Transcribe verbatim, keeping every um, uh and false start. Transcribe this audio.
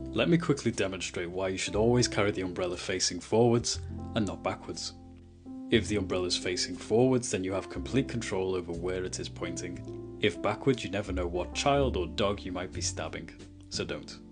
Let me quickly demonstrate why you should always carry the umbrella facing forwards and not backwards. If the umbrella is facing forwards, then you have complete control over where it is pointing. If backwards, you never know what child or dog you might be stabbing, so don't.